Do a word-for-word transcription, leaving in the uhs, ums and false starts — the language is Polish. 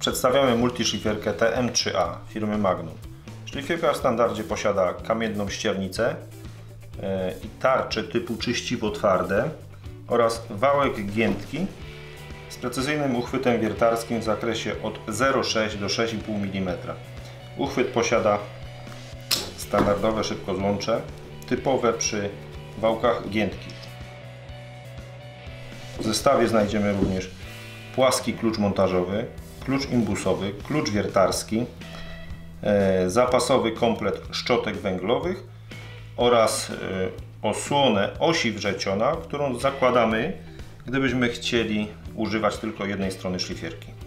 Przedstawiamy multiszlifierkę T M trzy A firmy Magnum. Szlifierka w standardzie posiada kamienną ściernicę i tarcze typu czyściwo twarde oraz wałek giętki z precyzyjnym uchwytem wiertarskim w zakresie od zero przecinek sześć do sześć i pół milimetra. Uchwyt posiada standardowe szybkozłącze, typowe przy wałkach giętkich. W zestawie znajdziemy również płaski klucz montażowy, klucz imbusowy, klucz wiertarski, zapasowy komplet szczotek węglowych oraz osłonę osi wrzeciona, którą zakładamy, gdybyśmy chcieli używać tylko jednej strony szlifierki.